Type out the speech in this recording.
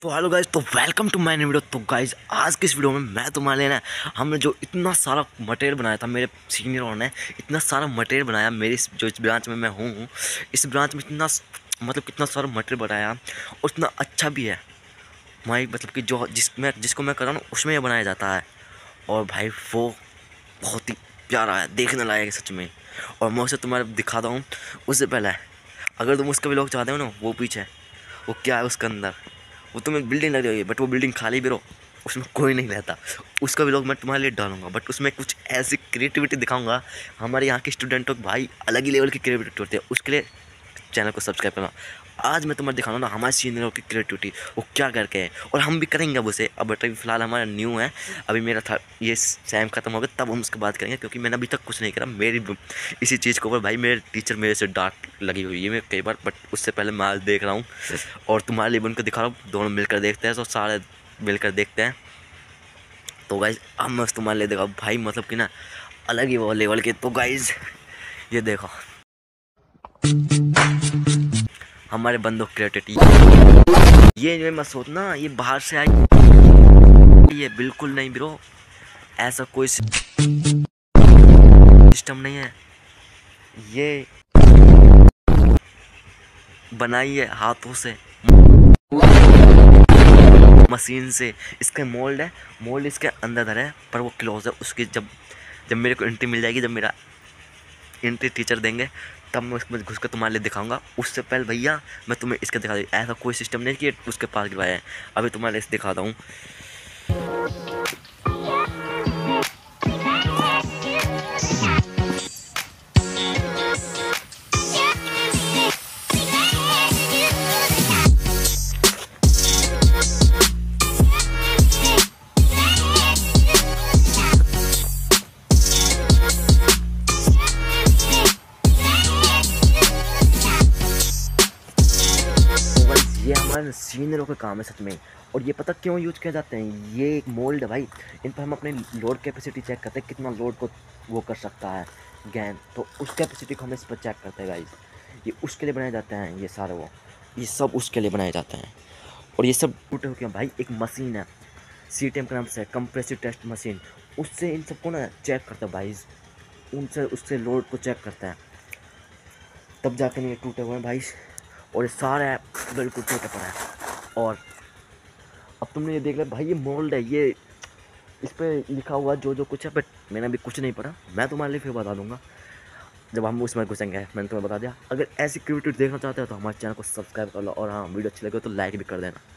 तो hello guys, तो welcome to my new video. तो गाइज आज की इस वीडियो में मैं तुम्हारे लिए ना हमने जो इतना सारा मटेरियल बनाया था, मेरे सीनियरों ने इतना सारा मटेरियल बनाया मेरी इस ब्रांच में मैं हूँ। इस ब्रांच में इतना कितना सारा मटेरियल बनाया और इतना अच्छा भी है भाई। मतलब कि जिसको मैं कर रहा हूँ उसमें ये बनाया जाता है और भाई वो बहुत ही प्यारा है, देखने लायक है सच में। और मैं उसे तुम्हारे दिखाता हूँ। उससे पहले अगर तुम उसका भी लोग चाहते हो ना, वो पीछे वो क्या है उसके अंदर, वो तुम्हें बिल्डिंग लग रही है बट वो बिल्डिंग खाली भी रहो, उसमें कोई नहीं रहता। उसका भी लोग मैं तुम्हारे लिए डालूंगा बट उसमें कुछ ऐसी क्रिएटिविटी दिखाऊंगा। हमारे यहाँ के स्टूडेंटों को भाई अलग ही लेवल की क्रिएटिविटी होती है, उसके लिए चैनल को सब्सक्राइब करना। आज मैं तुम्हें दिखाऊंगा ना हमारे सीनियरों की क्रिएटिविटी वो क्या करके है और हम भी करेंगे अब उसे। अब अभी फिलहाल हमारा न्यू है, अभी मेरा था ये सैम खत्म हो गया तब हम उसके बात करेंगे, क्योंकि मैंने अभी तक कुछ नहीं करा। मेरी इसी चीज़ के ऊपर भाई मेरे टीचर मेरे से डांट लगी हुई है मैं कई बार, बट उससे पहले मैं आज देख रहा हूँ और तुम्हारे लिए उनको दिखा रहा हूँ। दोनों मिलकर देखते हैं, तो सारे मिलकर देखते हैं। तो गाइज अब मैं तुम्हारे लिए देखा भाई, मतलब कि ना अलग ही वो लेवल के। तो गाइज ये देखो हमारे बंदों क्रिएटिविटी। ये मत सोचना ये बाहर से आई, ये बिल्कुल नहीं ब्रो, ऐसा कोई सिस्टम नहीं है। ये बनाई है हाथों से, मशीन से। इसका मोल्ड है, मोल्ड इसके अंदर धरा है पर वो क्लोज है। उसकी जब जब मेरे को एंट्री मिल जाएगी, जब मेरा एंट्री टीचर देंगे तब मैं उसमें घुस कर तुम्हारे लिए दिखाऊंगा। उससे पहले भैया मैं तुम्हें इसका दिखा दूँ। ऐसा कोई सिस्टम नहीं कि उसके पास गिरवाया है। अभी तुम्हारे लिए दिखाता हूँ। ये हमारे सीनियरों का काम है सच में। और ये पता क्यों यूज किया जाते हैं, ये एक मोल्ड है भाई, इन पर हम अपने लोड कैपेसिटी चेक करते हैं, कितना लोड को वो कर सकता है गैन, तो उस कैपेसिटी को हम इस पर चेक करते हैं गाइस। ये उसके लिए बनाए जाते हैं, ये सारे ये सब उसके लिए बनाए जाते हैं। और ये सब टूटे हुए भाई एक मशीन है, CTM का नाम से कंप्रेसिव टेस्ट मशीन, उससे इन सबको ना चेक करता है भाई, उनसे उससे लोड को चेक करता है, तब जाकर ये टूटे हुए हैं भाई। और ये सारा बिल्कुल टूटे पड़ा है। और अब तुमने ये देख लिया भाई, ये मोल्ड है, ये इस पर लिखा हुआ जो जो कुछ है, बट मैंने अभी कुछ नहीं पढ़ा। मैं तुम्हारे लिए फिर बता दूंगा जब हम उसमें घुसेंगे। मैंने तुम्हें बता दिया। अगर ऐसी क्रिएटिविटी देखना चाहते हो तो हमारे चैनल को सब्सक्राइब कर लो, और हाँ वीडियो अच्छी लगे तो लाइक भी कर देना।